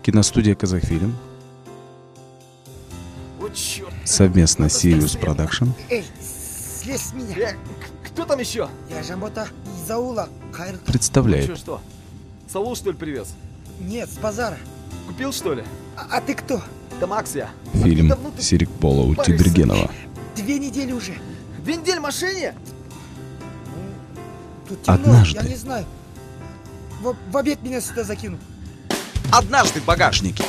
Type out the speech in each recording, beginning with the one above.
Киностудия «Казахфильм», совместно с Sirius Production Эй, слезь с меня. Кто там еще? Я Жамота из аула. представляет Что? Саул, что ли, привез? Нет, с базара. Купил, что ли? А ты кто? Да Макс я. фильм Давно ты Серикбола паришься? Утидыргенова. 2 недели уже. 2 недели в машине? Тут темно, Однажды. я не знаю. В обед меня сюда закинут. Однажды в багажнике.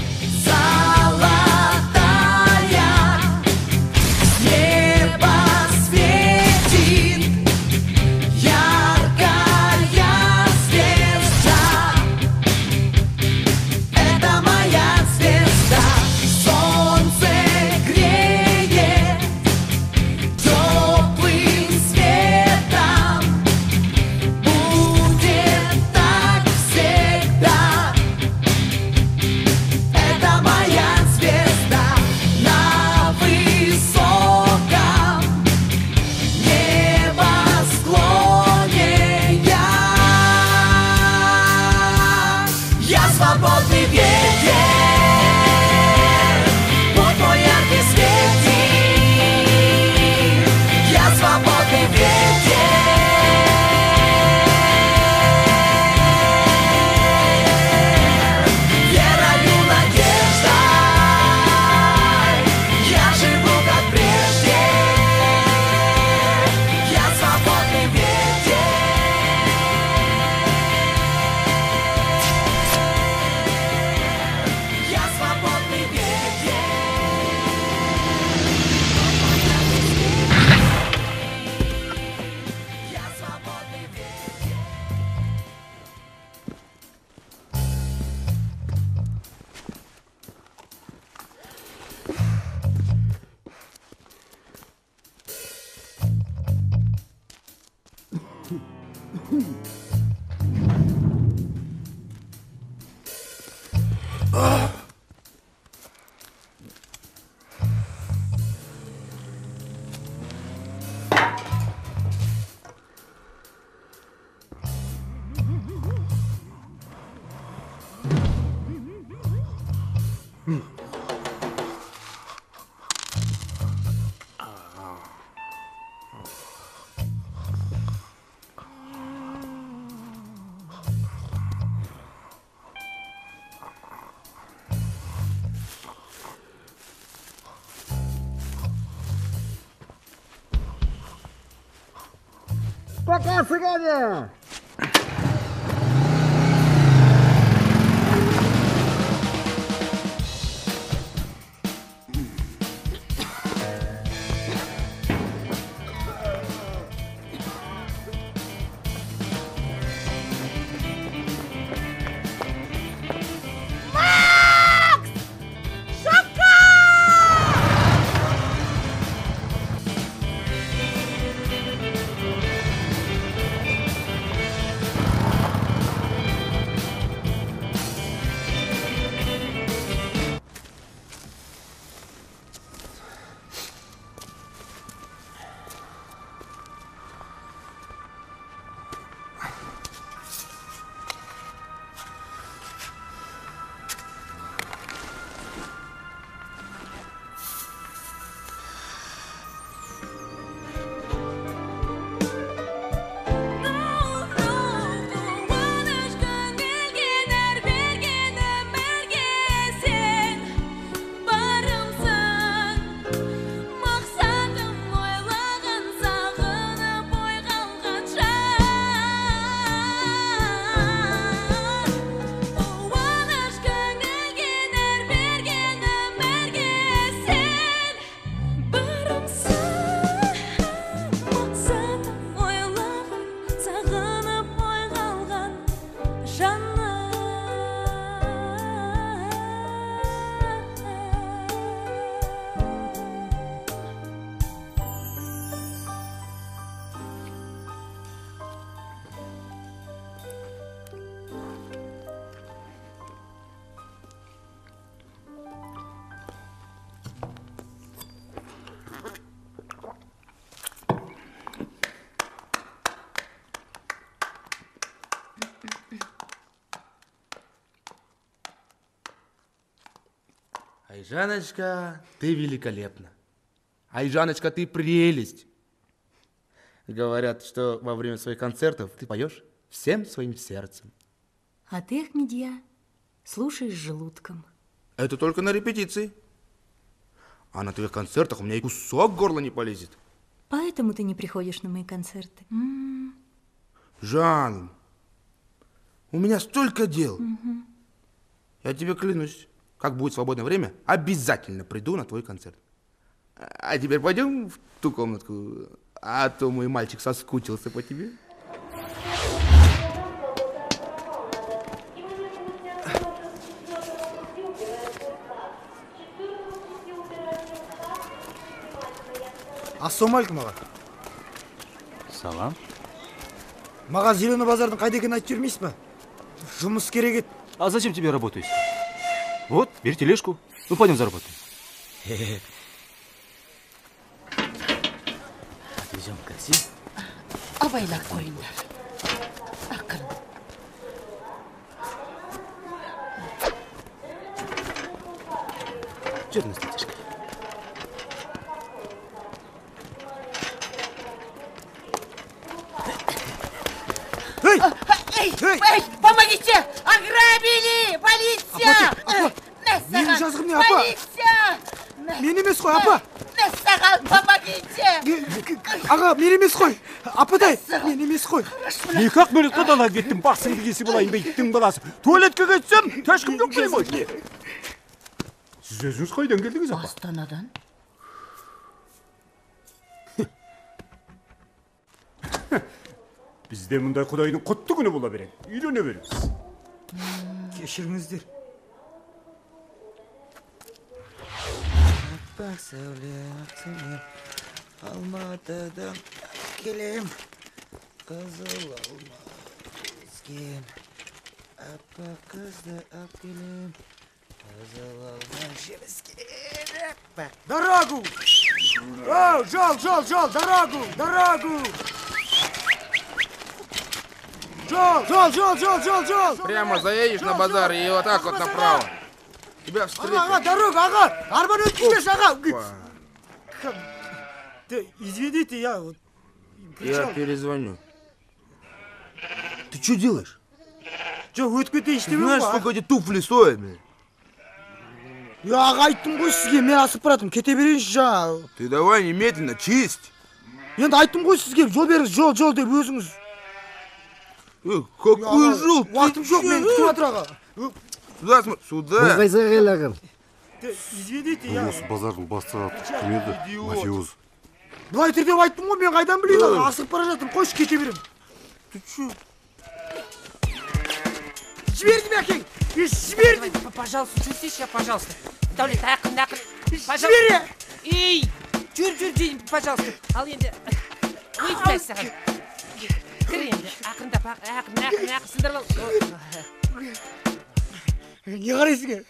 Пока, цыгане! Жанночка, ты великолепна. Ай, Жанночка, ты прелесть. Говорят, что во время своих концертов ты поешь всем своим сердцем. А ты, Ахмедья, слушаешь желудком. Это только на репетиции. А на твоих концертах у меня и кусок горла не полезет. Поэтому ты не приходишь на мои концерты. Жан, у меня столько дел. Я тебе клянусь, как будет свободное время, обязательно приду на твой концерт. А теперь пойдем в ту комнатку, а то мой мальчик соскучился по тебе. Ассалаумалейкум, аға. Салам. Маған Зеленый базардың қайда екенін айтып жібермейсіз ба? Жұмыс керек еді. А зачем тебе работать? Вот, бери тележку. Ну, пойдем заработаем. Отвезем в такси. Абайлап қойыңдар. Ақырын. Черный статишка. Эй, помогите! Ограбили! Полиция! Менің жазғым не, апа? Полиция! Мен емес қой, апа! Саған, помогите! Аға, мен емес қой! Ападай, мен емес қой! Екі-ақ минутқа дала кеттім, басыңды кесіп алайын ба, иттің баласы. Туалетке кетсем, тәшкім жоқ білем ғой. Сіз өзіңіз қайдан келдіңіз, апа? Астанадан. Бізде мұндай құдайдың құтты күні бола береді. Үйлене береміз. Кешіріңіздер. Аппақ сәуле, ақ сәуле, Алматыдан келем, қызыл алма ізгем, аппақ қызды ап келем, қызыл алма жемізген, аппақ. Дорогу! О, жол, дорогу! Жол! Прямо заедешь на базар и вот так вот направо. Тебя встретят. Аға, дорога, аға! Арбаны өткізбеш, аға! Извините, я вот... Я перезвоню. Ты что делаешь? Жоқ, өтіп кетейін Ты знаешь, сколько эти туфли стоят, блин? Аға, айттым ғой сізге, мен асып баратым, кете берейінші жаңа. Ты давай немедленно чисть. Енді айттым ғой сізге, жол беріңіз, жол деп өзіңіз. Какой жол? Уақытым жоқ, мен күтіп жатыр, аға. Сюда смотри, сюда. Извините, я... Осы базардың бастығы кім еді? Мафиоз. Былай тұр деп айттым ғой, мен қайдан білейін, аға, асығып бара жатырмын, қойшы кете берем. Ты что? Жібердім, әкең! Жібердім! Пожалуйста, чувствуй себя, пожалуйста. Давлет, ақын. Жібере! Ей, жүр, деймін, пожалуйста. Ал енді, өйтпәй саған. Кір енді, ақындап, ақын, сындырып ал. Не қарайсың?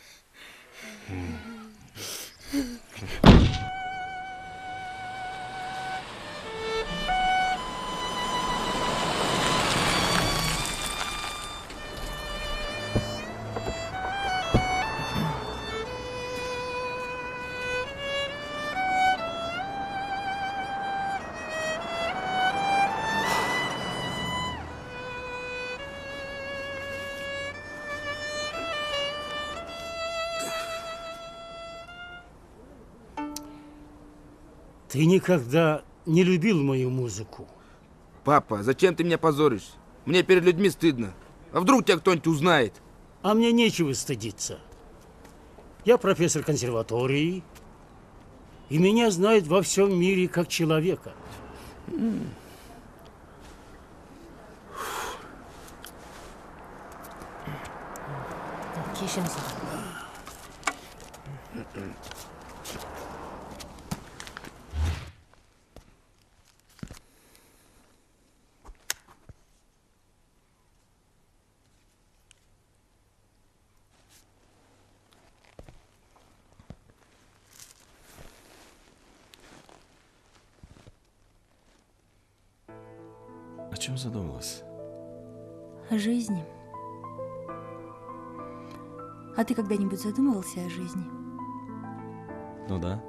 Ты никогда не любил мою музыку. Папа, зачем ты меня позоришь? Мне перед людьми стыдно. А вдруг тебя кто-нибудь узнает? А мне нечего стыдиться. Я профессор консерватории, и меня знают во всем мире как человека. Кешірім саған. О чем задумалась? О жизни. А ты когда-нибудь задумывался о жизни? Ну да.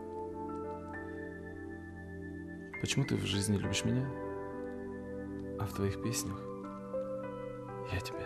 Почему ты в жизни любишь меня, а в твоих песнях я тебя?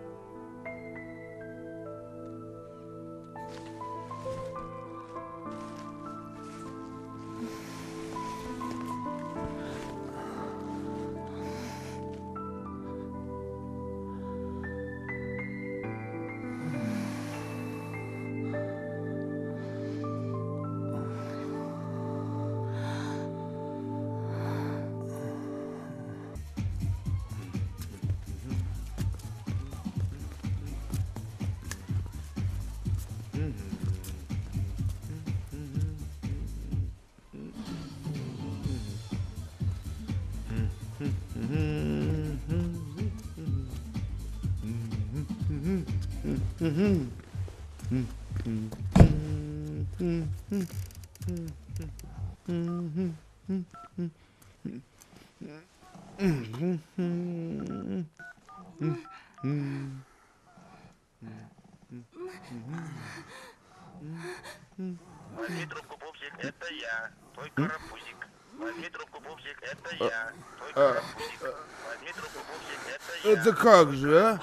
Возьми трубку, пупсик, это я, твой карапузик. Возьми трубку, пупсик, это я, твой карапузик. Возьми трубку, пупсик, это я. Это как же, а?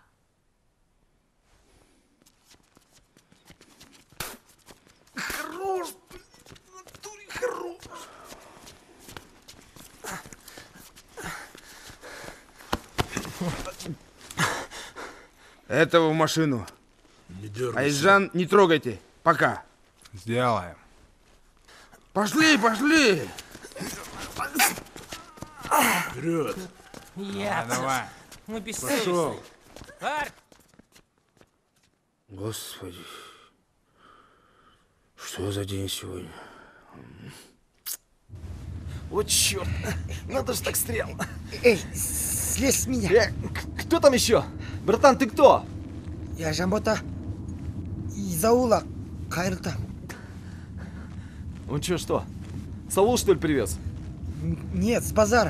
Хорош, хорош. Этого в машину. Не дергайся. Айжан, не трогайте. Пока. Сделаем. Пошли, пошли. Вперед. Я. Давай. Ну, Пошел. бессовестный. Арт! Господи. Что за день сегодня? Вот черт, надо же так стрел. Эй, слезь с меня. Кто там еще? Братан, ты кто? Я Жамбота из аула Кайрта. Он что? Саул, что ли, привез? Нет, с базара.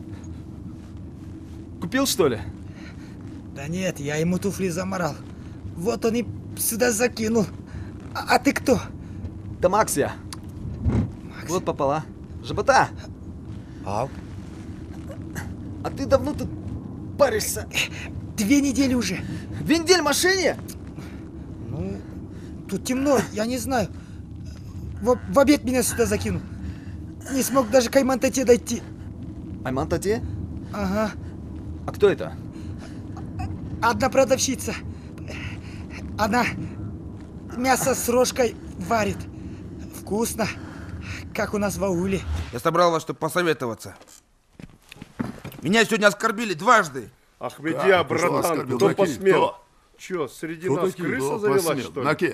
Купил, что ли? Да нет, я ему туфли заморал. Вот он и сюда закинул. А ты кто? Да Макс я. Вот попала. Жабота! Ау. А ты давно тут паришься? 2 недели уже. 2 недели в машине? Ну, тут темно, я не знаю. В обед меня сюда закинул. Не смог даже к Айман-Тате дойти. Айман-Тате? Ага. А кто это? Одна продавщица. Она мясо с рожкой варит. Вкусно. Как у нас в ауле. Я собрал вас, чтобы посоветоваться. Меня сегодня оскорбили дважды. Ахмедия, братан, кто посмел? Че, среди нас крыса завелась, что ли? Наки.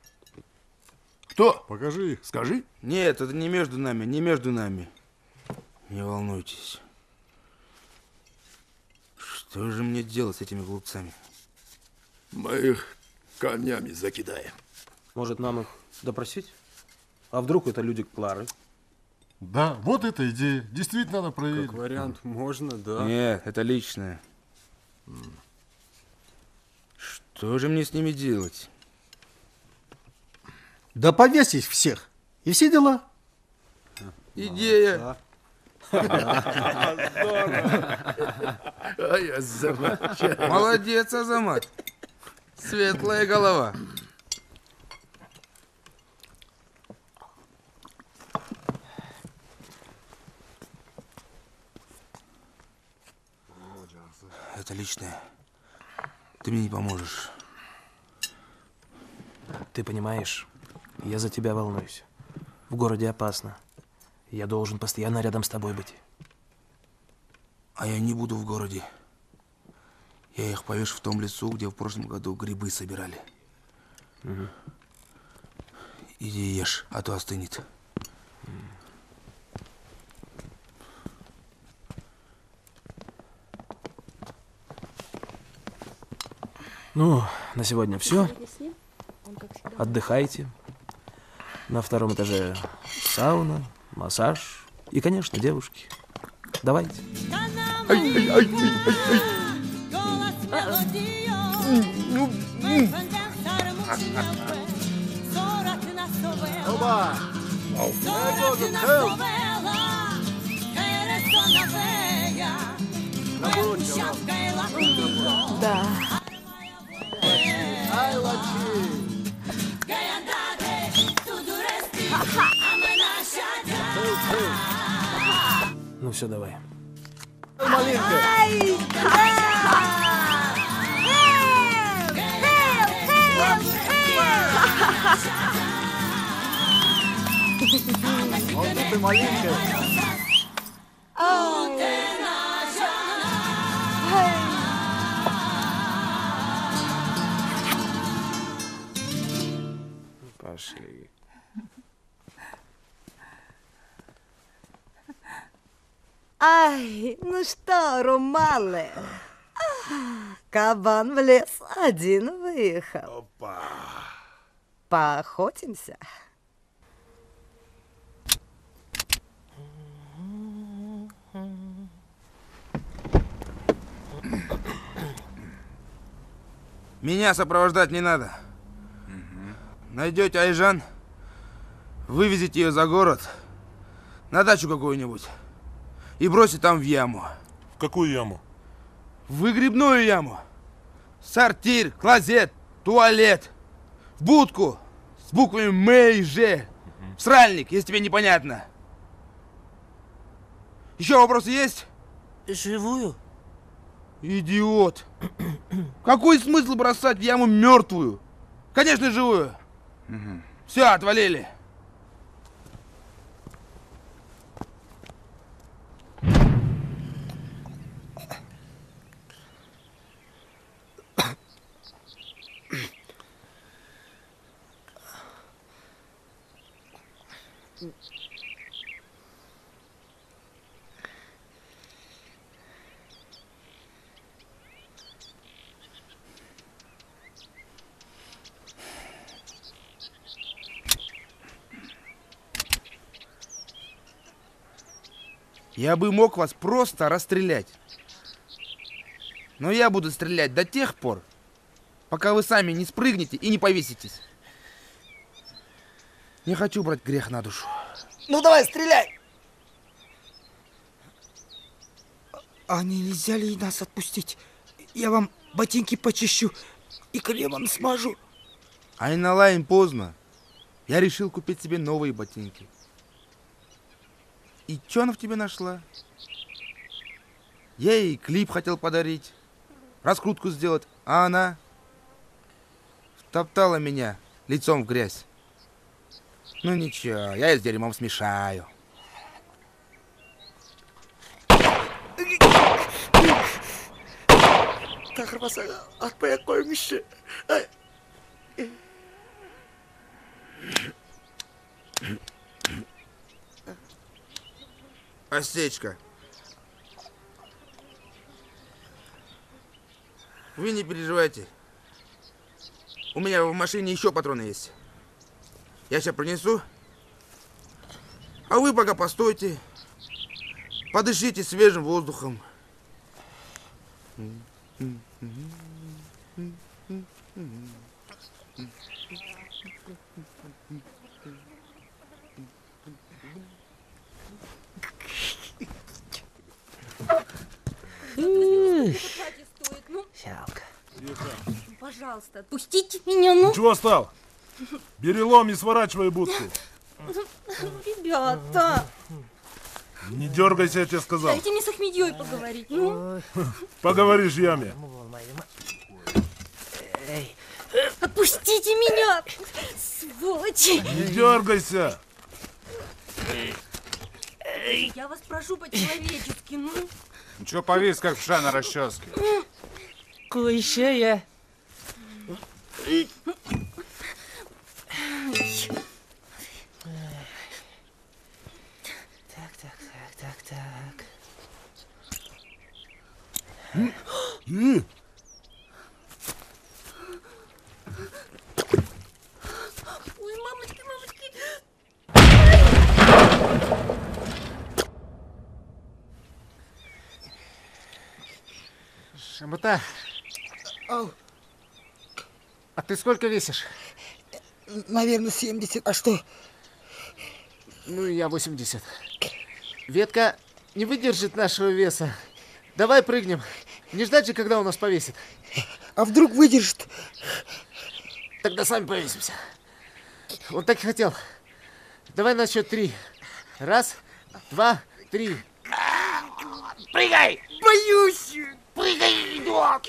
Кто? Покажи, скажи. Нет, это не между нами, не между нами. Не волнуйтесь. Что же мне делать с этими глупцами? Мы их камнями закидаем. Может, нам их допросить? А вдруг это люди Клары? Да, вот эта идея. Действительно надо проверить. Как вариант, можно, да. Нет, это личное. Что же мне с ними делать? Да повесь их всех. И все дела. Идея. Молодец, Азамат. Светлая голова. Это личное. Ты мне не поможешь. Ты понимаешь, я за тебя волнуюсь. В городе опасно. Я должен постоянно рядом с тобой быть. А я не буду в городе. Я их повешу в том лесу, где в прошлом году грибы собирали. Угу. Иди ешь, а то остынет. Ну, на сегодня все. Отдыхайте. На 2-м этаже сауна, массаж и, конечно, девушки. Давайте. Оба! Да. Ну все, давай. Ай, Вот ты маленькая. Пошли. Ай, ну что, Румалы? Кабан в лес один выехал. Опа. Поохотимся? Меня сопровождать не надо. Найдете Айжан, вывезите ее за город, на дачу какую-нибудь, и бросите там в яму. В какую яму? В выгребную яму. Сортир, клозет, туалет. В будку с буквами М и Ж. В сральник, если тебе непонятно. Еще вопросы есть? Живую? Идиот. Какой смысл бросать в яму мертвую? Конечно, живую. Все, отвалили. Я бы мог вас просто расстрелять. Но я буду стрелять до тех пор, пока вы сами не спрыгнете и не повеситесь. Не хочу брать грех на душу. Ну давай, стреляй! А не нельзя ли нас отпустить? Я вам ботинки почищу и кремом смажу. Айналайн, поздно. Я решил купить себе новые ботинки. И чё она в тебе нашла? Я ей клип хотел подарить, раскрутку сделать, а она втоптала меня лицом в грязь. Ну ничего, я с дерьмом смешаю. Тахрбасага, атпай қойыңызшы. Осечка. Вы не переживайте. У меня в машине еще патроны есть. Я сейчас принесу. А вы пока постойте. Подышите свежим воздухом. Жалко. Пожалуйста, отпустите меня, ну. Чего стал? Бери лом и сворачивай будку. Ребята. Не дергайся, я тебе сказал. Дайте мне с Ахмедьей поговорить, ну. Поговоришь в яме. Отпустите меня, сволочи. Не дергайся. Я вас прошу по-человечески, ну. Ну чё повис, как вша на расческе? Клише. Так. Ой, мамочки. Шамбата, а ты сколько весишь? наверное, 70. А что? Ну, я 80. Ветка не выдержит нашего веса. Давай прыгнем. Не ждать же, когда он нас повесит. А вдруг выдержит? Тогда сами повесимся. Он так и хотел. Давай на счет 3. 1, 2, 3. Прыгай! Боюсь! Прыгай, идиот!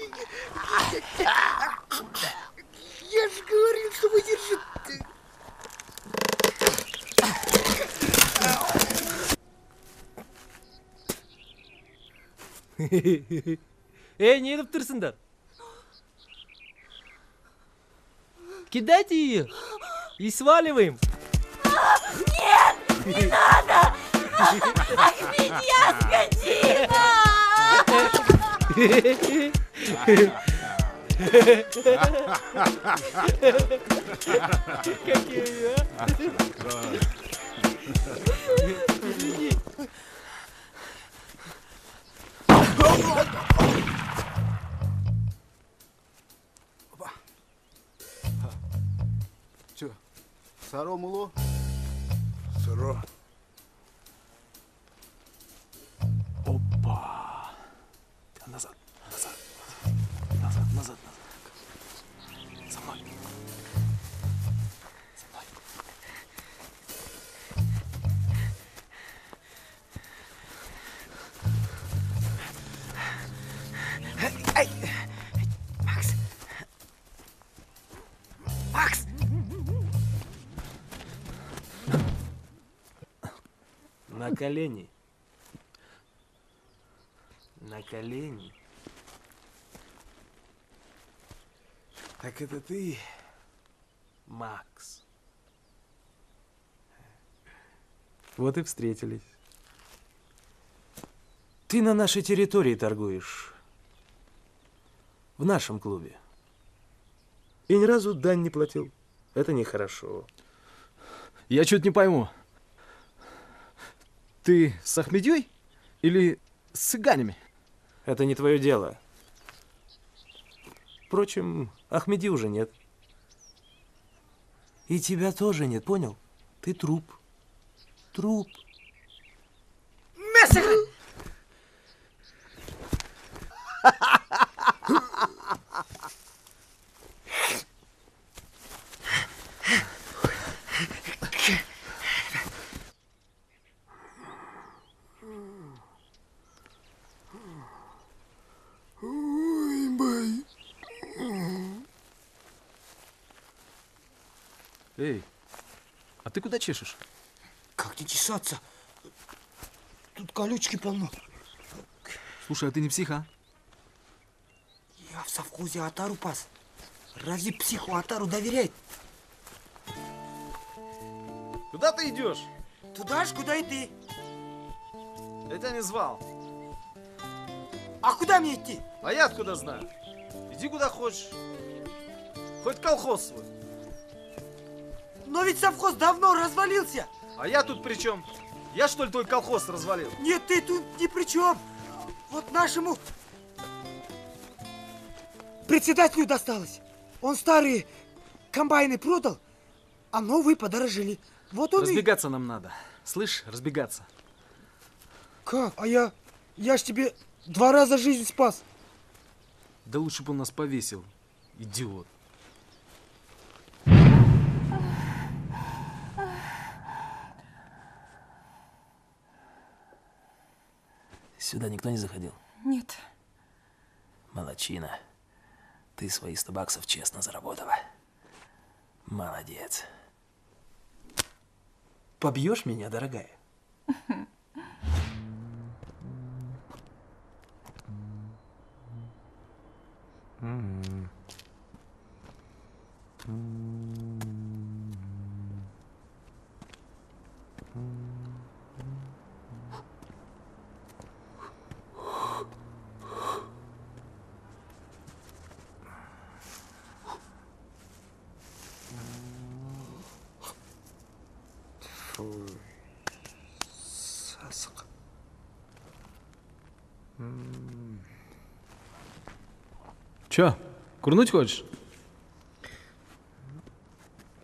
Я же говорил, что выдержит. Эй, не едут тұрсыңдар? Кидайте ее и сваливаем. Нет, не надо! Ахмедья, Какие, а? Че, саро муло? Саро. Опа. Назад, назад. Назад, назад, назад. За мной. За мной. Ай! Макс! Макс! На колени. На колени. Так это ты, Макс. Вот и встретились. Ты на нашей территории торгуешь. В нашем клубе. И ни разу дань не платил. Это нехорошо. Я чуть не пойму. Ты с Ахмедьей или с цыганями? Это не твое дело. Впрочем, Ахмеди уже нет. И тебя тоже нет, понял? Ты труп. Труп. Мессер! Эй, а ты куда чешешь? Как не чесаться? Тут колючки полно. Слушай, а ты не псих, а? Я в совхозе Атару пас. Разве психу Атару доверяет? Куда ты идешь? Туда ж, куда и ты. Я тебя не звал. А куда мне идти? А я откуда знаю? Иди куда хочешь. Хоть колхоз свой. Но ведь совхоз давно развалился. А я тут при чем? Я что ли твой колхоз развалил? Нет, ты тут ни при чем. Вот нашему председателю досталось. Он старые комбайны продал, а новые подорожили. Вот он разбегаться нам надо. Слышь, разбегаться. Как? А я ж тебе 2 раза жизнь спас. Да лучше бы он нас повесил. Идиот. Сюда никто не заходил? Нет. Молодчина. Ты свои 100 баксов честно заработала. Молодец. Побьешь меня, дорогая? Сасық. Чё, курнуть хочешь?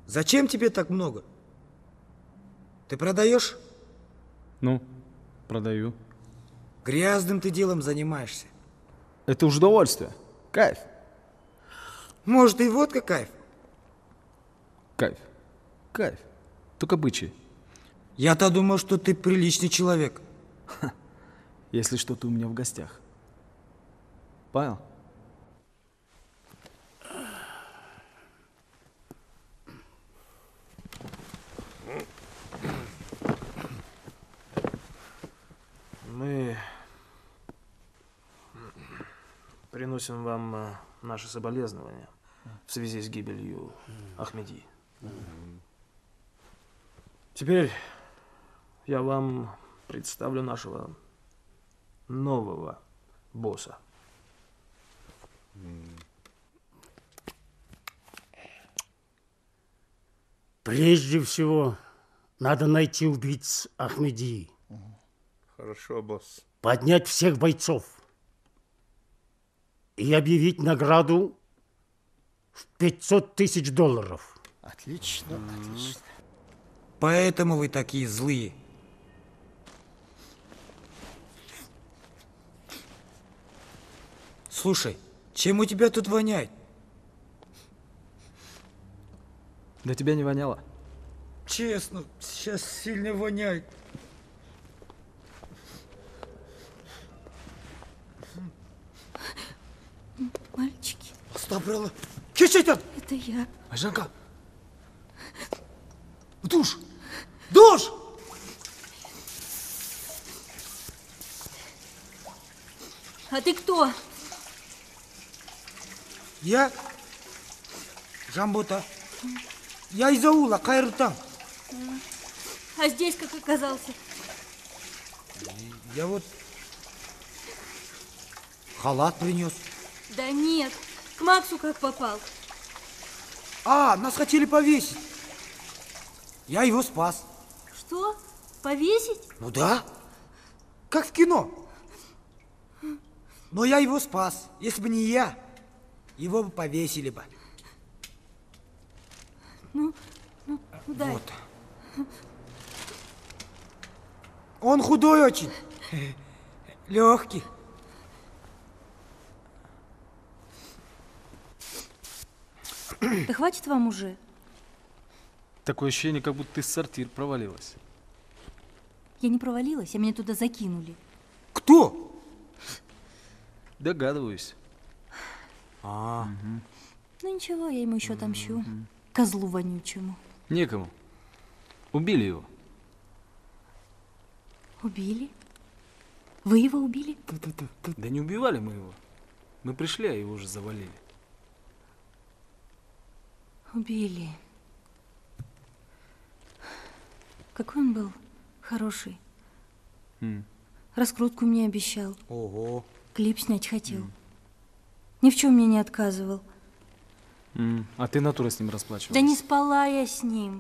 Зачем тебе так много? Ты продаешь? Ну, продаю. Грязным ты делом занимаешься. Это уж удовольствие. Кайф. Может, и водка кайф? Кайф. Кайф. Только бычий. Я-то думал, что ты приличный человек. Если что, ты у меня в гостях. Понял? Мы приносим вам наши соболезнования в связи с гибелью Ахмеди. Теперь я вам представлю нашего нового босса. Прежде всего, надо найти убийц Ахмеди. Хорошо, босс. Поднять всех бойцов и объявить награду в $500 000. Отлично, отлично. Поэтому вы такие злые. Слушай, чем у тебя тут воняет? Да тебя не воняло? Честно, сейчас сильно воняет. Мальчики. Оставляла. Кичитан! Это я. Айжанка! В душ! Душ! А ты кто? Я Жамбота. Я из аула, Кайрутан. А здесь как оказался? Я вот халат принес. Да нет, к Максу как попал. А, нас хотели повесить. Я его спас. Что? Повесить? Ну да, как в кино. Но я его спас. Если бы не я, его бы повесили бы. Ну дай. Вот. Он худой очень. Легкий. Да хватит вам уже. Такое ощущение, как будто ты в сортир провалилась. Я не провалилась, а меня туда закинули. Кто? Догадываюсь. Ну ничего, я ему еще отомщу. Козлу вонючему. Некому. Убили его. Убили? Вы его убили? Да не убивали мы его. Мы пришли, а его уже завалили. Убили. Какой он был хороший. Раскрутку мне обещал. Ого. Клип снять хотел. Ни в чем мне не отказывал. А ты натура с ним расплачивалась? Да не спала я с ним.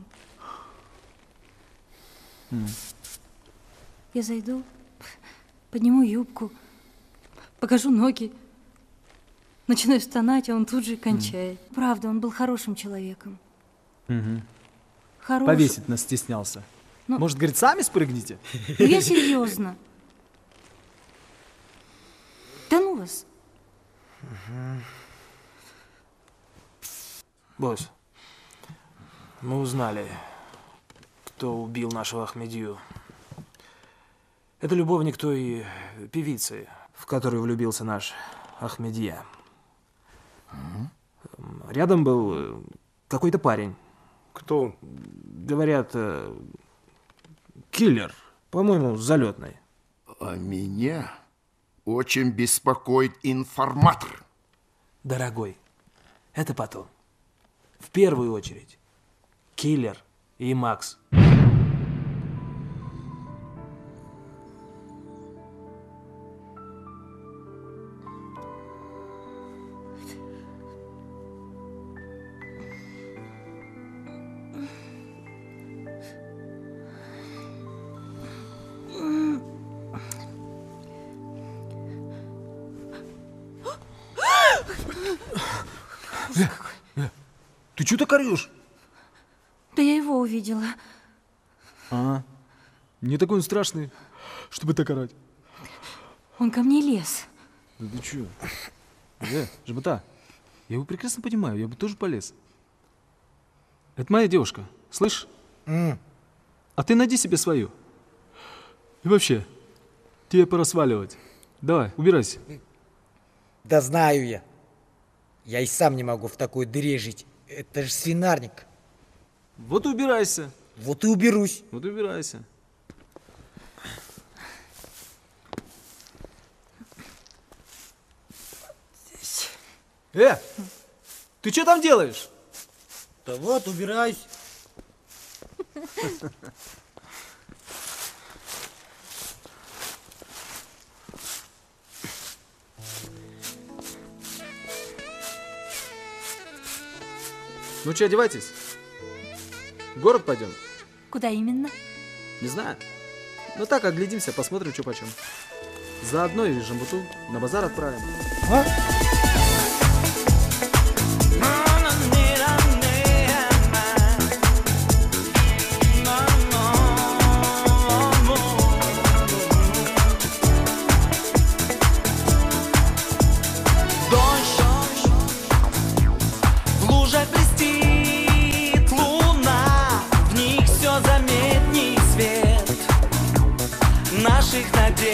Я зайду, подниму юбку, покажу ноги. Начинаю стонать, а он тут же кончает. Правда, он был хорошим человеком. Хорошим. Повесить нас стеснялся. Ну, может, говорит, сами спрыгните? Ну, я серьезно. Да ну вас. Босс, мы узнали, кто убил нашего Ахмедию. Это любовник той певицы, в которую влюбился наш Ахмедия. Рядом был какой-то парень. Кто он? Говорят, киллер, по-моему, залетный. А меня очень беспокоит информатор. Дорогой, это потом. В первую очередь, киллер и Макс. Ты что так орешь? Да я его увидела. А, не такой он страшный, чтобы так орать. Он ко мне лез. Да ты чё? Жмота, я его прекрасно понимаю, я бы тоже полез. Это моя девушка, слышь? А ты найди себе свою. И вообще, тебе пора сваливать. Давай, убирайся. Да знаю я. Я и сам не могу в такой дыре жить. Это же свинарник. Вот и убирайся. Вот и уберусь. Вот и убирайся. Ты что там делаешь? Да вот, убираюсь. Ну что, одевайтесь? В город пойдем? Куда именно? Не знаю. Ну так, оглядимся, посмотрим, что почем. Заодно и Жамбуту на базар отправим. А? Наших надежд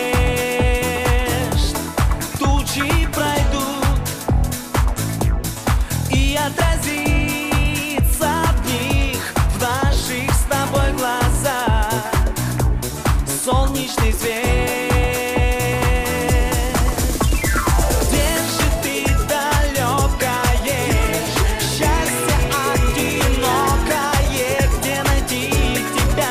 тучи пройдут, и отразится в них, в наших с тобой глазах, солнечный свет. Где же ты далекое счастье одинокое, где найти тебя?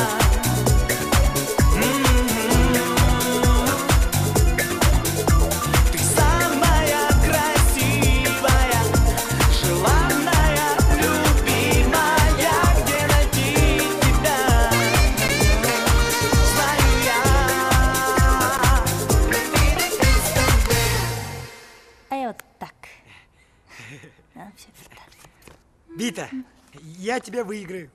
Бита, я тебя выиграю.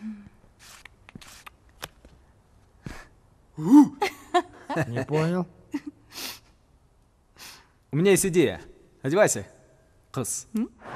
Не понял. У меня есть идея. Одевайся. Кыз.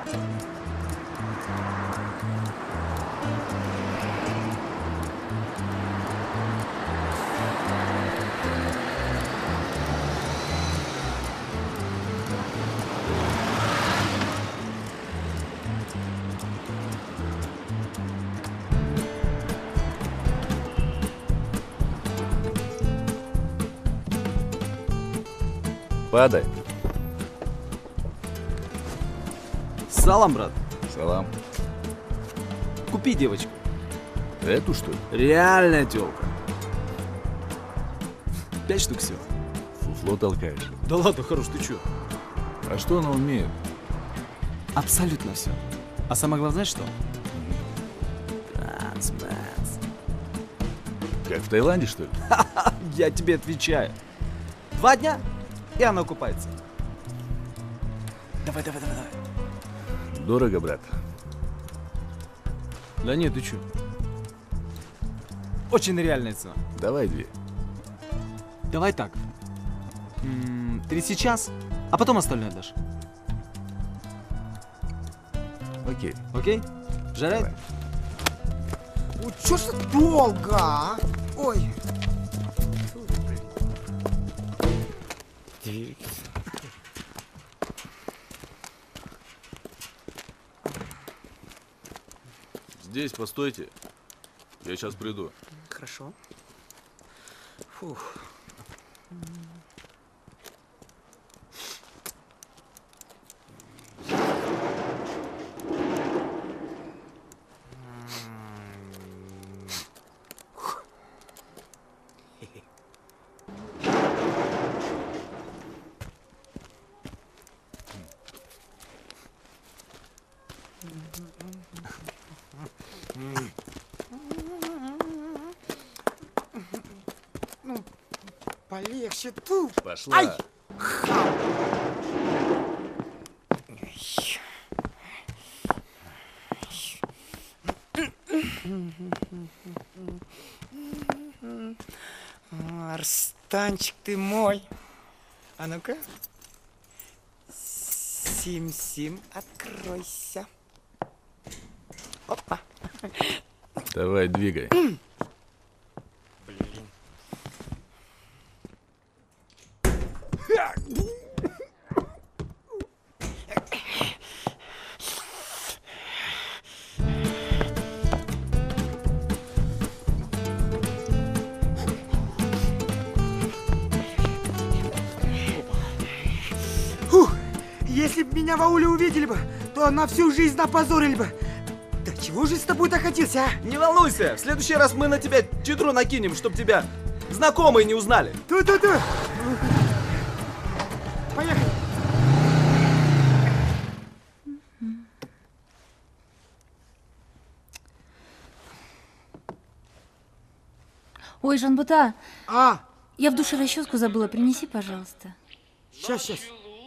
Падай. Салам, брат. Салам. Купи девочку. Эту, что ли? Реальная тёлка. 5 штук всего. Фуфло толкаешь. Да ладно, хорош, ты чё? А что она умеет? Абсолютно все. А самое главное, что? Трансмэнс. Как в Таиланде, что ли? Я тебе отвечаю. 2 дня, и она окупается. Давай. Дорого, брат. Да нет, ты чё? Очень реальная цена. Давай 2. Давай так. 3 сейчас, а потом остальное дашь. Окей. Окей? Жарай? Ну, чё ж так долго, а? Ой. Здесь постойте. Я сейчас приду. Хорошо. Фух. Ну, полегче тут. Пошла. Ай! Арстанчик ты мой. А ну-ка. Сим-сим, откройся. Опа. Давай, двигай. Если бы меня в ауле увидели бы, то на всю жизнь опозорили бы. Да чего же с тобой так хотелся, а? Не волнуйся, в следующий раз мы на тебя чедру накинем, чтобы тебя знакомые не узнали. Ту-ту-ту. Поехали. Ой, Жанбута. А? Я в душе расческу забыла. Принеси, пожалуйста. Сейчас, сейчас.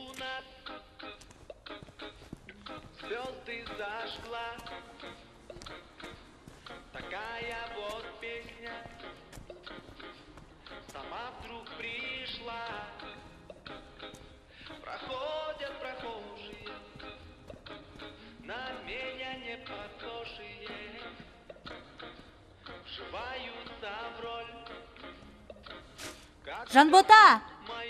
Звезды зажгла, такая вот песня, сама вдруг пришла. Проходят прохожие, на меня не похожие, вживаются в роль. Жанбота!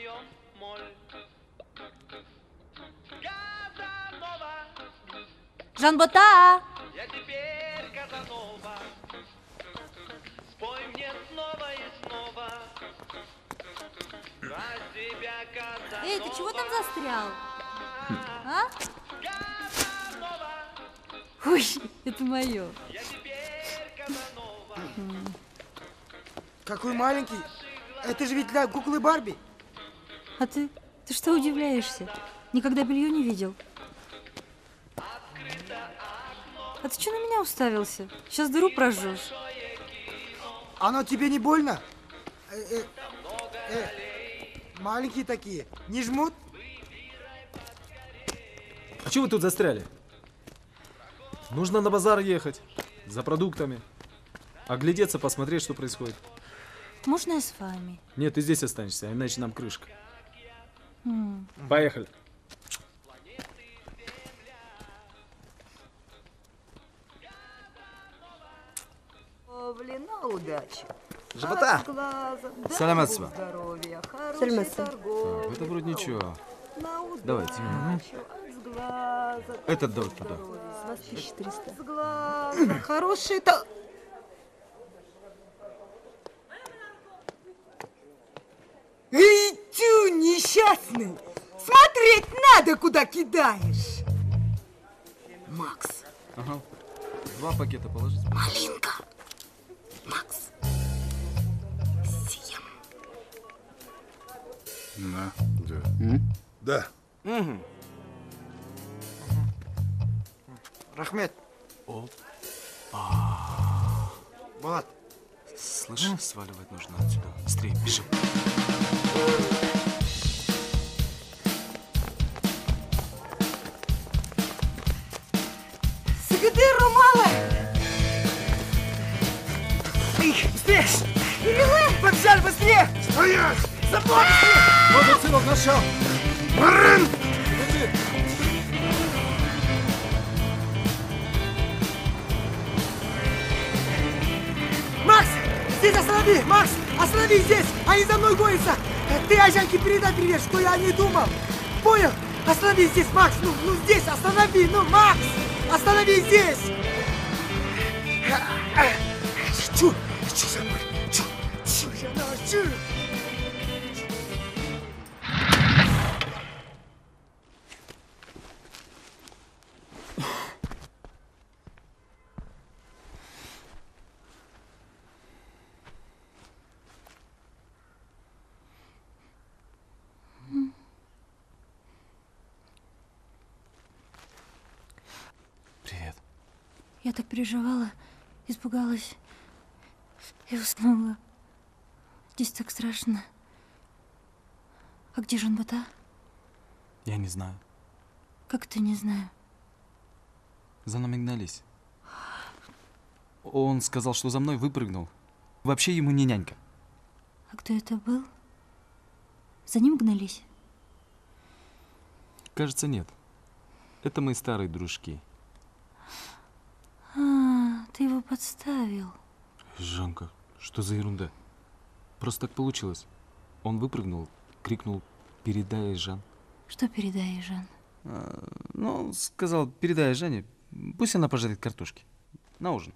Жанбота! Я теперь Казанова. Спой мне снова и снова про тебя, Казанова. Эй, ты чего там застрял? А? Ой, это мое. Я теперь Казанова. Какой маленький. Это же ведь для куклы Барби. А ты что удивляешься? Никогда белье не видел? А ты что на меня уставился? Сейчас дыру прожжешь. Оно тебе не больно? Маленькие такие. Не жмут? А чего вы тут застряли? Нужно на базар ехать. За продуктами. Оглядеться, посмотреть, что происходит. Можно я с вами? Нет, ты здесь останешься, иначе нам крышка. Поехали. На удачу. Живота. Саламатсва. Саламатсва. Это вроде ничего. Давайте. Этот давай туда. 2400. Хороший-то... Эй, тю, несчастный! Смотреть надо, куда кидаешь! Макс. Ага. 2 пакета положите. Малинка. Макс. Съем. На. Да. Да. Угу. Рахмет. Булат. Слышь, сваливать нужно отсюда. Быстрее, бежим. Сагадыру мало! Быстрее! Побежали быстрее! Стоять! Забор быстрее! Мотоцикл нашел! Марин! Макс! Здесь останови! Макс! Останови здесь! Они за мной гонятся! Ты Айжанке передай привет, что я не думал! Понял? Останови здесь, Макс! Ну здесь останови! Ну, Макс! Останови здесь! Чу! Чу за мной! Чу! Чу! Чу! Привет. Я так переживала, испугалась и уснула. Здесь так страшно. А где Жанбота? Я не знаю. Как это не знаю? За нами гнались. Он сказал, что за мной выпрыгнул. Вообще ему не нянька. А кто это был? За ним гнались? Кажется, нет. Это мои старые дружки. А, ты его подставил. Жанка, что за ерунда? Просто так получилось. Он выпрыгнул, крикнул: «Передай Жан». Что передай, Жан? Ну, сказал: «Передай Жанне, пусть она пожарит картошки на ужин».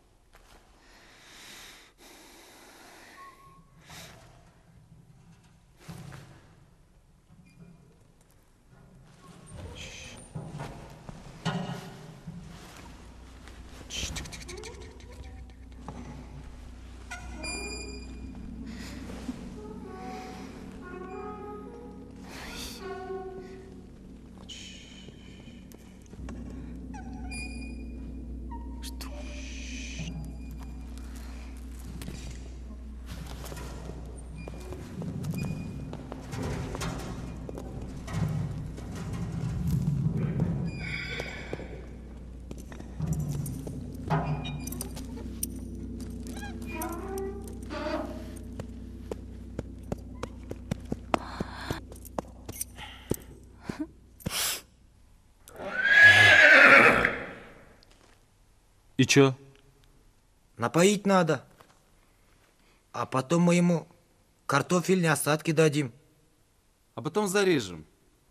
И чё? Напоить надо. А потом мы ему картофельные остатки дадим. А потом зарежем.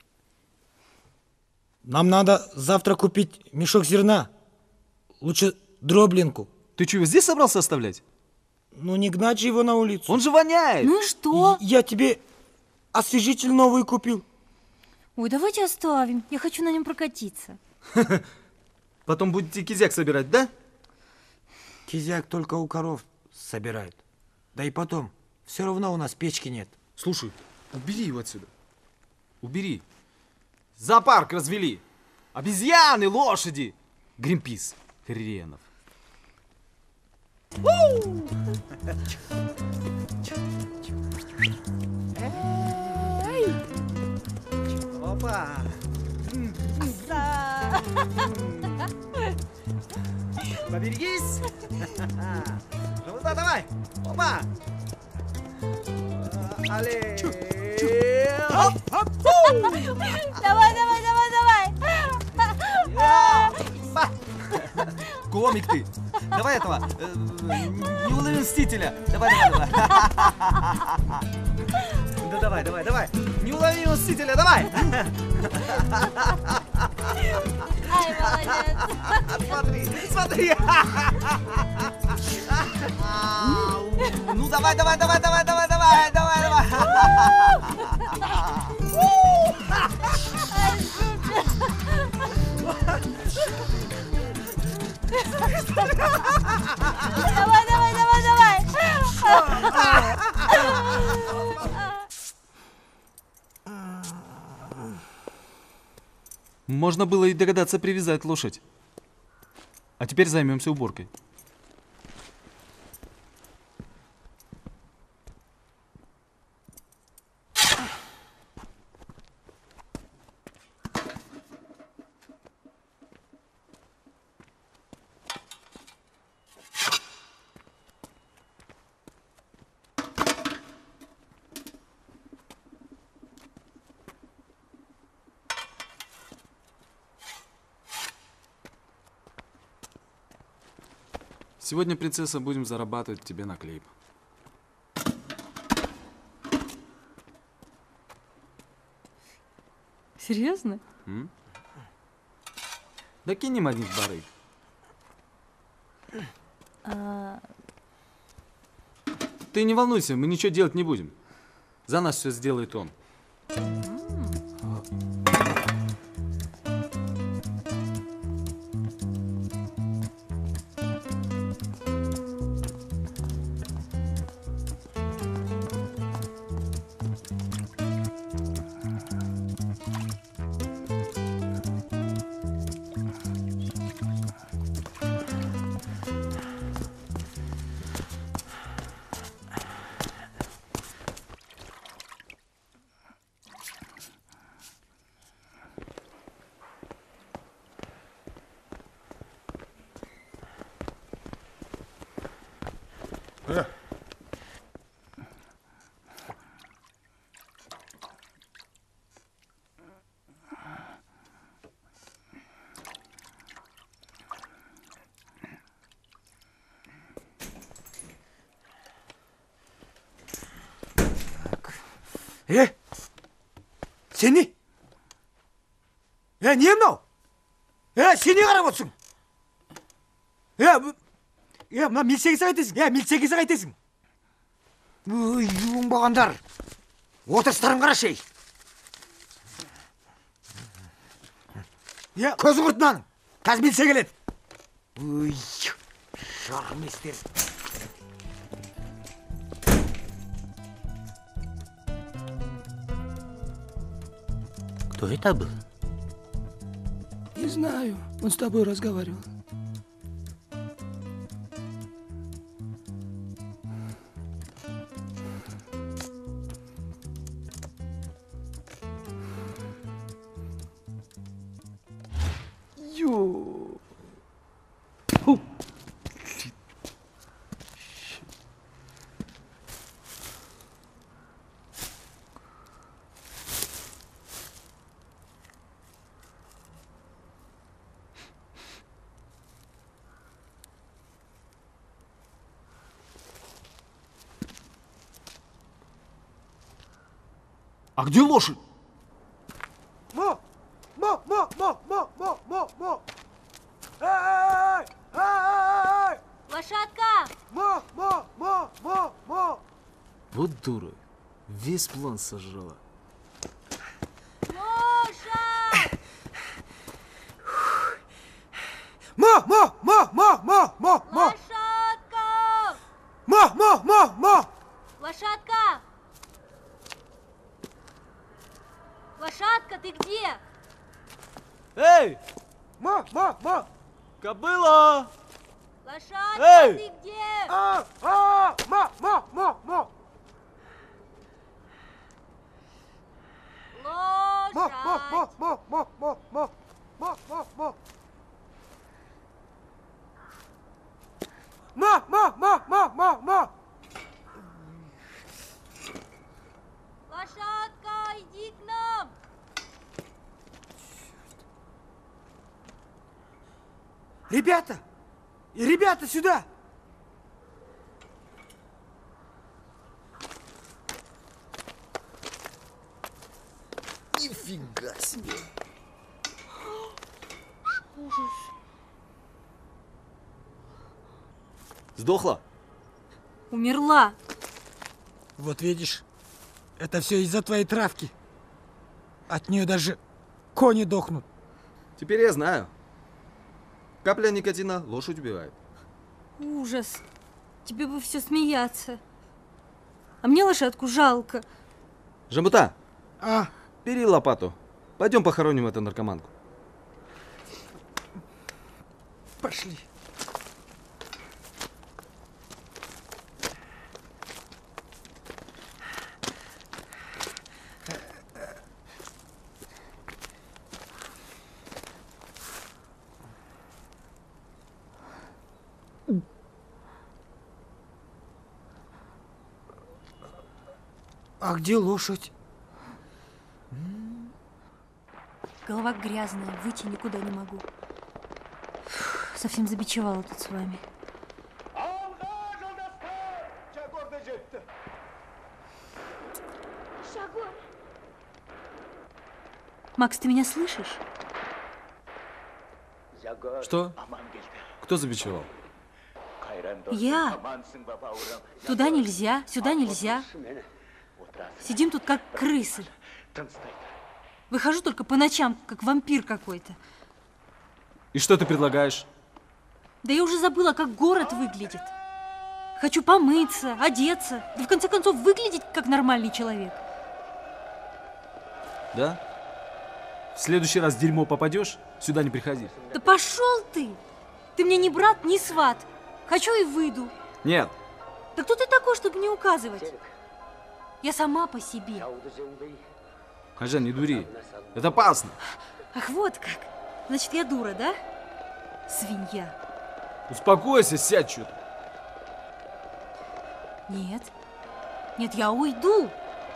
Нам надо завтра купить мешок зерна. Лучше дроблинку. Ты чё, его здесь собрался оставлять? Ну не гнать же его на улицу. Он же воняет. Ну и что? Я тебе освежитель новый купил. Ой, давайте оставим. Я хочу на нем прокатиться. Потом будете кизяк собирать, да? Кизяк только у коров собирают. Да и потом, все равно у нас печки нет. Слушай, убери его отсюда. Убери. Зоопарк развели. Обезьяны, лошади. Гринпис. Хренов. Опа! Поберегись! Живота, давай! Опа! Але! Оп, оп, Давай, давай, давай, давай! Комик ты! Давай этого! Неуловимого мстителя! Давай, давай, давай! Да давай, давай, давай! Неуловимого мстителя, давай! Ай, молодец! Смотри, смотри! Ну давай, давай, давай, давай, давай, давай, давай, давай! Давай, давай, давай, давай! Можно было и догадаться привязать лошадь. А теперь займемся уборкой. Сегодня, принцесса, будем зарабатывать тебе на клейп. Серьезно? Да кинем один в барыг. Ты не волнуйся, мы ничего делать не будем. За нас все сделает он. Seni? Niye mынау? Сен не қарап отырсың? Мына милицияға қайтесің? Милицияға қайтесің? Оңбағандар. Отырыстарын қарашы. Көзі құрт мынаның. Қазір милиция келеді. Шарым естер. Кто это был? Не знаю. Он с тобой разговаривал. А где лошадь? Мо! Лошадка! Мо! Вот дура. Весь план сожрала. Лошадь! Мо! Лошадка! Мо! Лошадка! Лошадка, ты где? Эй! Мо! Кобыла! Лошадка, Эй! ты где? Мо! Лошадка, иди к нам! Ребята, сюда! Нифига себе. Ужас. Сдохла? Умерла. Вот видишь, это все из-за твоей травки. От нее даже кони дохнут. Теперь я знаю. Капля никотина лошадь убивает. Ужас. Тебе бы все смеяться. А мне лошадку жалко. Жамбута, бери лопату. Пойдем похороним эту наркоманку. Пошли. А где лошадь? Голова грязная, выйти никуда не могу. Совсем забичевала тут с вами. Макс, ты меня слышишь? Что? Кто забичевал? Я. Туда нельзя, сюда нельзя. Сидим тут как крысы. Выхожу только по ночам, как вампир какой-то. И что ты предлагаешь? Да я уже забыла, как город выглядит. Хочу помыться, одеться, да в конце концов выглядеть как нормальный человек. Да? В следующий раз в дерьмо попадешь, сюда не приходи. Да пошел ты! Ты мне не брат, не сват. Хочу и выйду. Нет. Да кто ты такой, чтобы мне указывать? Я сама по себе. Ажан, не дури. Это опасно. Ах, вот как. Значит, я дура, да? Свинья. Успокойся, сядь что-то. Нет. Нет, я уйду.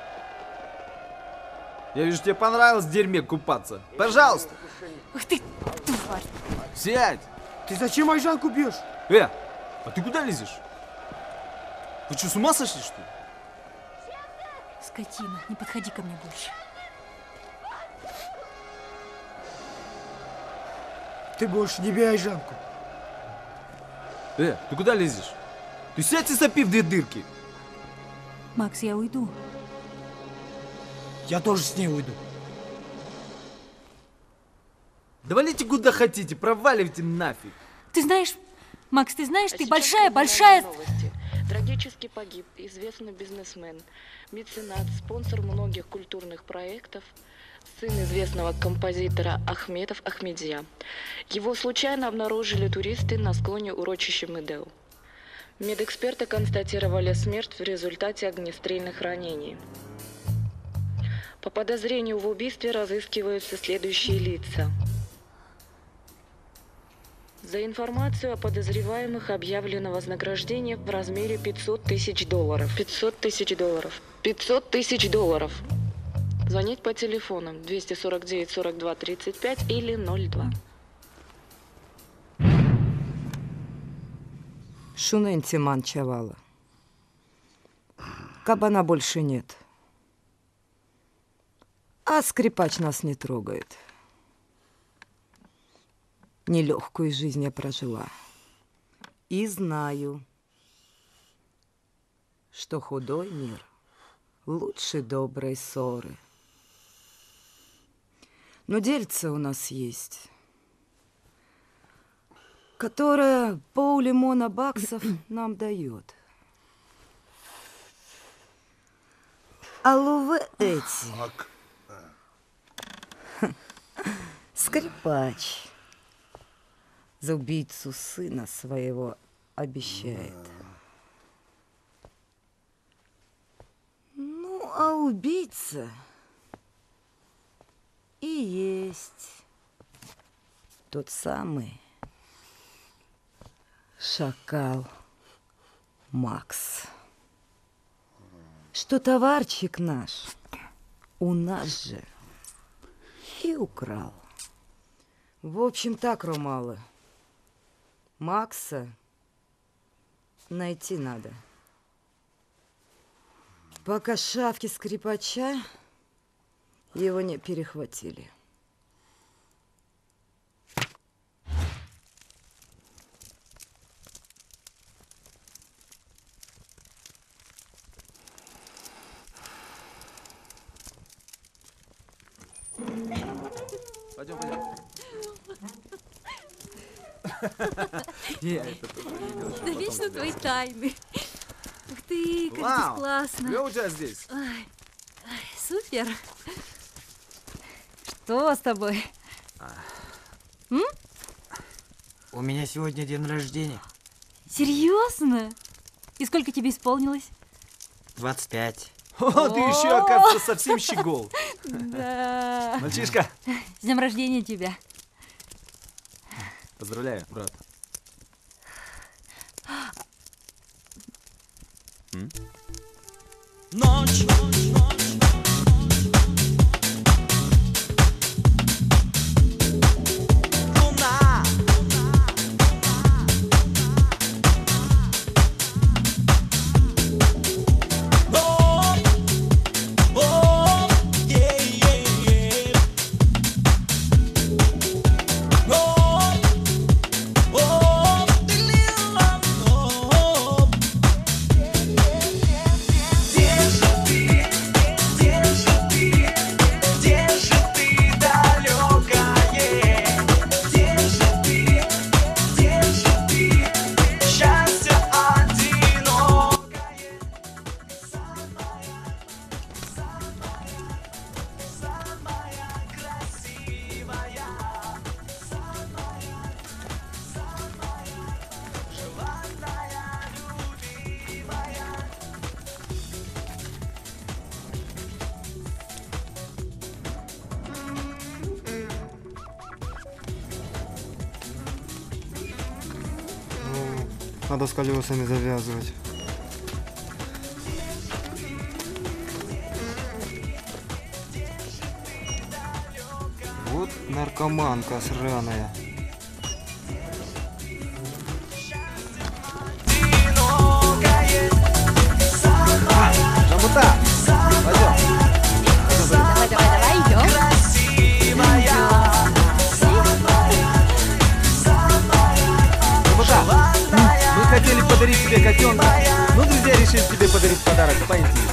Я вижу, тебе понравилось в дерьме купаться. Пожалуйста. Ух ты, тварь. Сядь. Ты зачем Айжанку бьешь? А ты куда лезешь? Вы что, с ума сошли, что ли? Скотина, не подходи ко мне больше. Ты больше не бей Айжанку. Ты куда лезешь? Ты сядь и сопи в 2 дырки. Макс, я уйду. Я тоже с ней уйду. Да валите куда хотите, проваливайте нафиг. Ты знаешь, Макс, ты знаешь, ты большая... Трагически погиб известный бизнесмен, меценат, спонсор многих культурных проектов, сын известного композитора Ахметов Ахмедия. Его случайно обнаружили туристы на склоне урочища Медеу. Медэксперты констатировали смерть в результате огнестрельных ранений. По подозрению в убийстве разыскиваются следующие лица. За информацию о подозреваемых объявлено вознаграждение в размере $500 тысяч. $500 тысяч. $500 тысяч. Звонить по телефонам 249 42 35 или 02. Шунентиман Чавала. Кабана больше нет. А скрипач нас не трогает. Нелегкую жизнь я прожила. И знаю, что худой мир лучше доброй ссоры. Но дельце у нас есть, которое пол-лимона баксов нам дает. Алло, эти. Скрипач за убийцу сына своего обещает. Ну, а убийца и есть тот самый шакал Макс. Что товарчик наш у нас же и украл. В общем так, Ромалы, Макса найти надо. Пока шавки скрипача его не перехватили. Пойдем, пойдем. Да вечно твои тайны. Ух ты, как Вау, здесь классно. клёво у тебя здесь. Ой, супер. Что с тобой? У меня сегодня день рождения. Серьезно? И сколько тебе исполнилось? 25. О, ты еще, оказывается, совсем щегол. Да. Мальчишка. С днем рождения тебя. Поздравляю, брат. Ночь. Луна. Надо с колесами завязывать. Наркоманка сраная. Жабута! Пойдем. Давай, идем. Жабута, мы хотели подарить тебе котенка, но друзья решили тебе подарить подарок поинтереснее.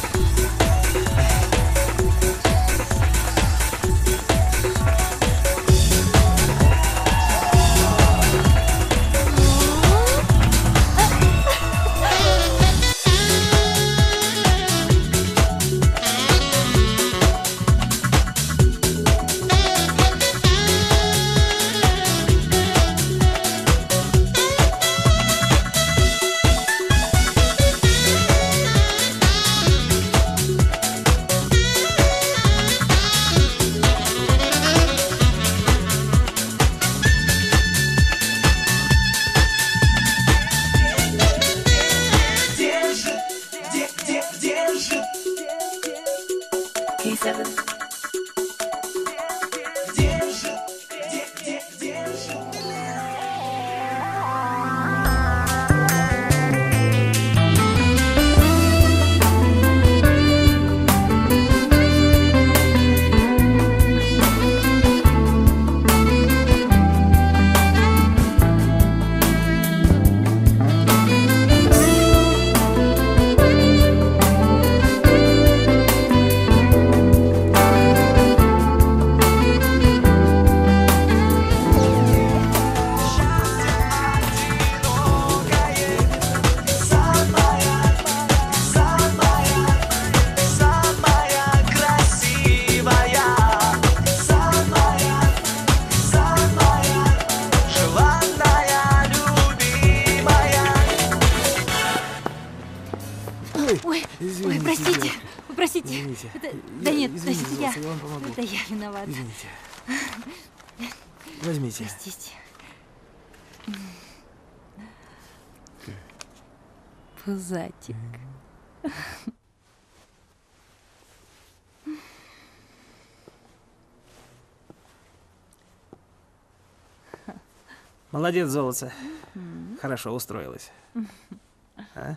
Ой, простите, простите. Извините. Да нет, извините, я вам помогу. это я виновата. Извините. Возьмите. Простите. Пузатик. Молодец, золотце. Хорошо устроилась. А?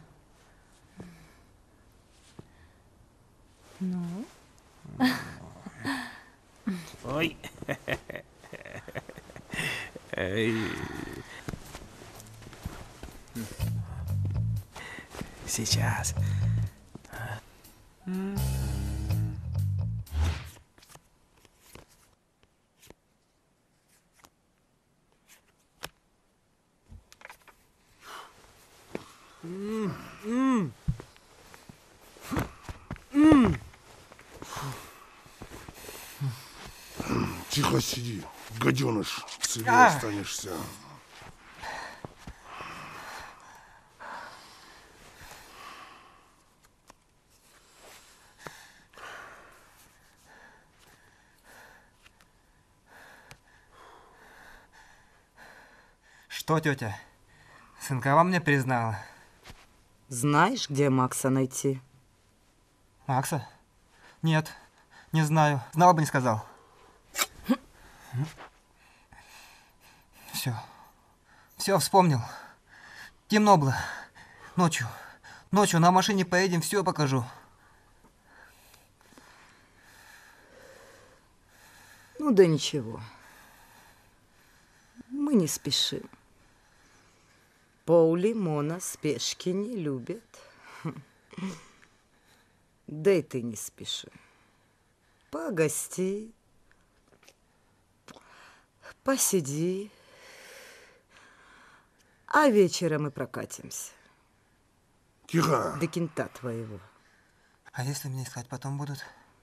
Ну? Ой. Эй. Сейчас. Тихо сиди, гаденыш, в себе останешься. Что, тетя? Сынка вам мне признала? Знаешь, где Макса найти? Макса? Нет, не знаю. Знал бы, не сказал. Все, вспомнил. Темно было. Ночью на машине поедем, все покажу. Ну да ничего. Мы не спешим. Пол лимона спешки не любит. Да и ты не спеши. Погости. Посиди. А вечером мы прокатимся. Тихо. До кента твоего. А если меня искать потом будут?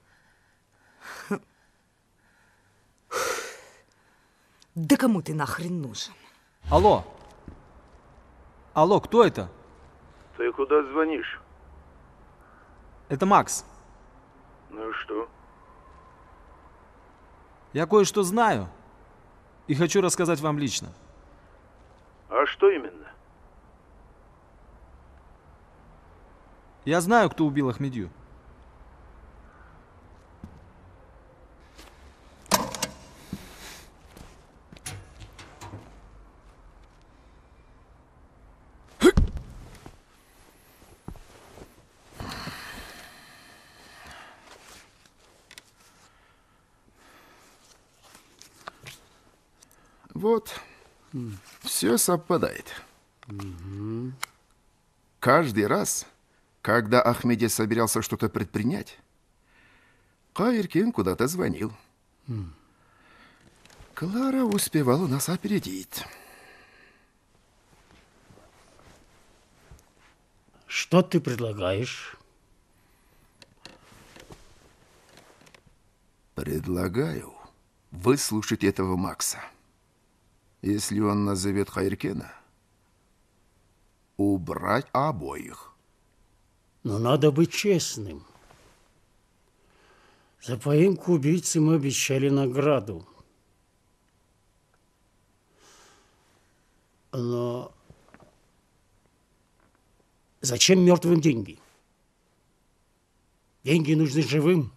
Да кому ты нахрен нужен? Алло. Алло, кто это? Ты куда звонишь? Это Макс. Ну и что? Я кое-что знаю и хочу рассказать вам лично. А что именно? Я знаю, кто убил Ахмедию. Вот, все совпадает. Каждый раз, когда Ахмеди собирался что-то предпринять, Хайркин куда-то звонил. Клара успевала нас опередить. Что ты предлагаешь? Предлагаю выслушать этого Макса. Если он назовет Хайркина, убрать обоих. Но надо быть честным. За поимку убийцы мы обещали награду. Но зачем мертвым деньги? Деньги нужны живым.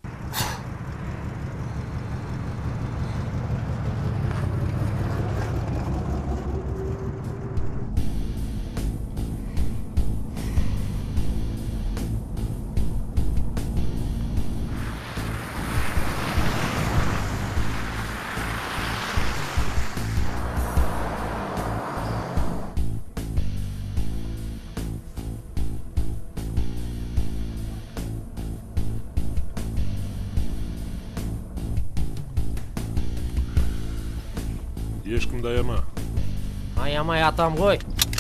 Ешкімді аяма. Аямай атам ғой.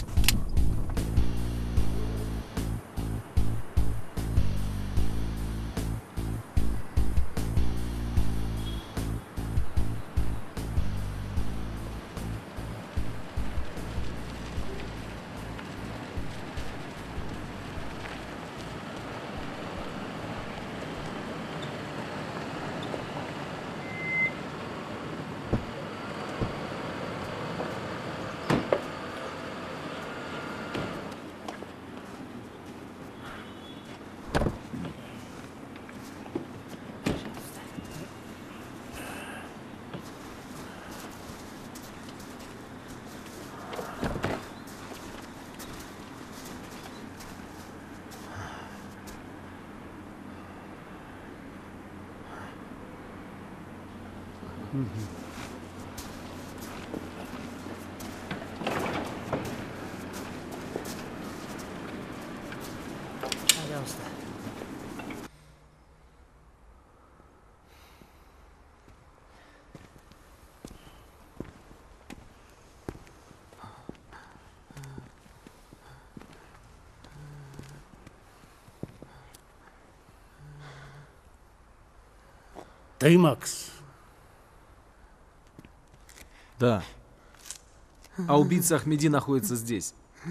Пожалуйста. Ты, Макс? Да. А убийца Ахмеди находится здесь.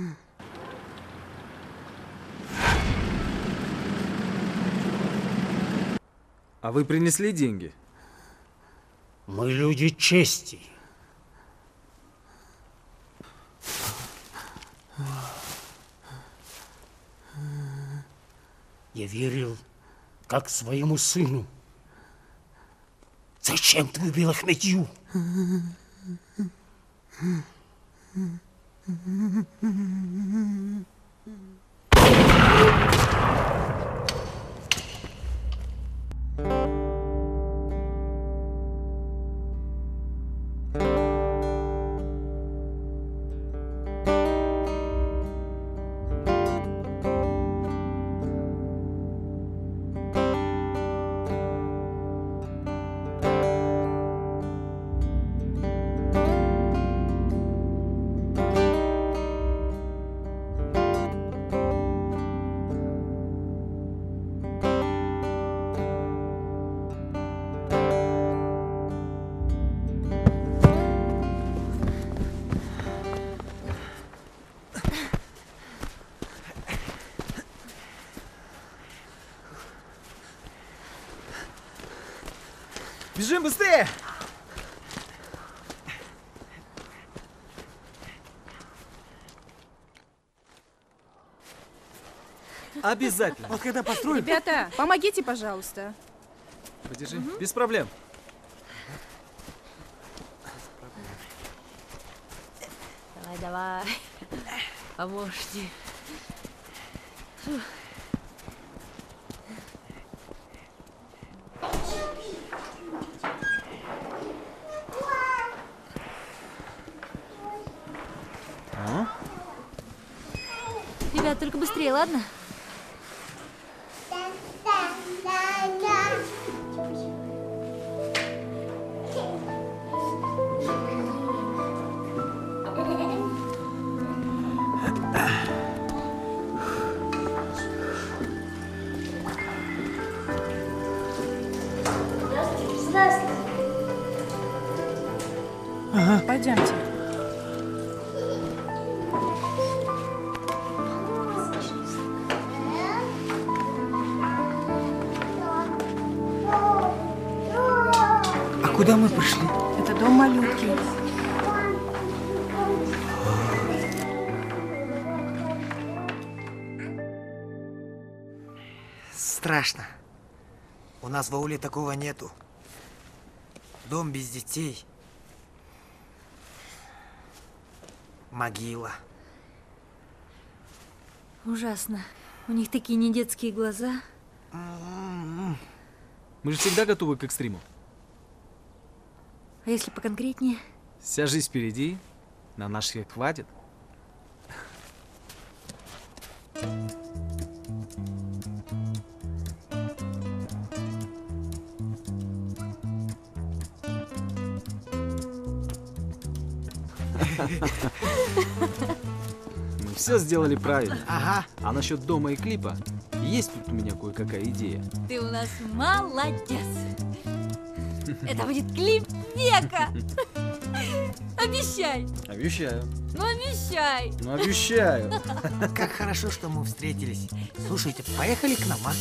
А вы принесли деньги? Мы люди чести. Я верил, как своему сыну. Зачем ты убил Ахмедию? Бежим быстрее! Обязательно. Вот когда построим... Ребята, помогите, пожалуйста. Подержи. Без проблем. Давай, давай. Помощник. Ребят, только быстрее, ладно? Ага. Пойдемте. А куда мы пришли? Это дом малютки. Страшно. У нас в ауле такого нету. Дом без детей. Могила. Ужасно. У них такие недетские глаза. Мы же всегда готовы к экстриму. А если поконкретнее? Вся жизнь впереди, на наших хватит. Мы все сделали правильно. Ага. А насчет дома и клипа, есть тут у меня кое-какая идея. Ты у нас молодец. Это будет клип века. Обещай. Обещаю. Ну, обещай. Ну, обещаю. Как хорошо, что мы встретились. Слушайте, поехали к нам, а?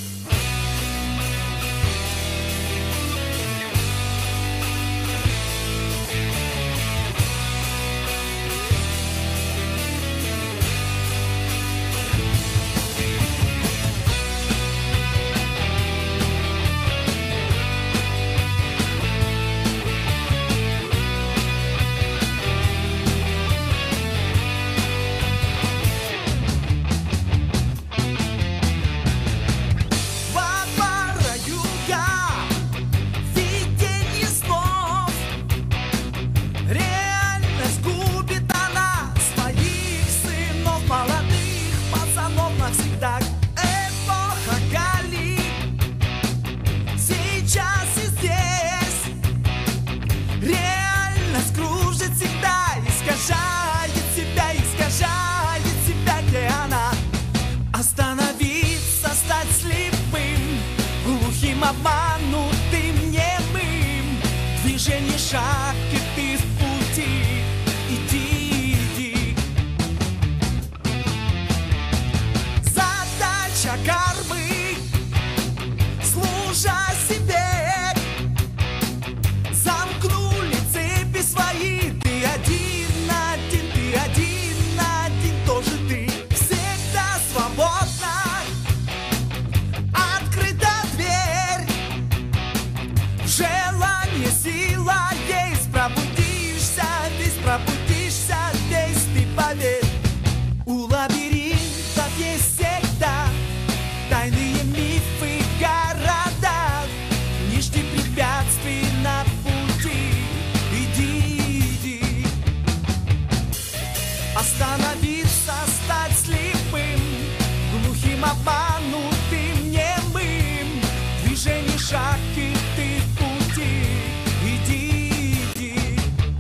Обманутым, немым, движение шаг, и ты в пути. Иди, иди. Задача кармы, служа себе, замкнули цепи свои. Ты один, один, ты один, один, тоже ты. Всегда свободна. Желание, сила есть, пробудишься здесь, ты поверь. У лабиринтов есть всегда тайные мифы города. Не жди препятствий на пути, иди, иди. Остановиться, стать слепым, глухим, обманутым, немым. Движение, шаг, и ты в пути. Иди, иди.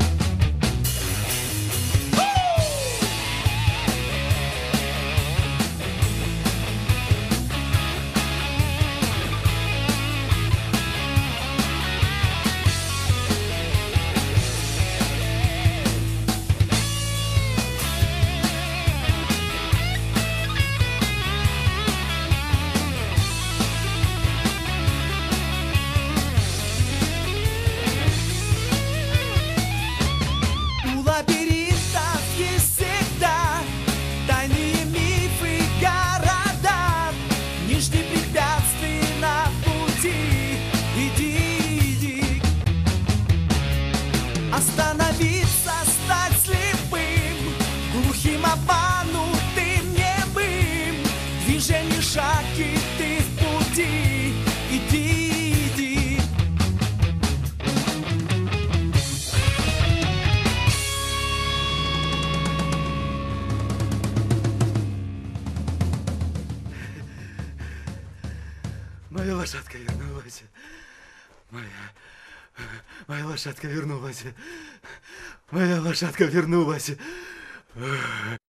Остановиться, стать слепым, глухим, обманутым, немым. Движение, шаг, и ты в пути. Иди, иди. Моя лошадка вернулась. Моя лошадка вернулась. Моя лошадка вернулась.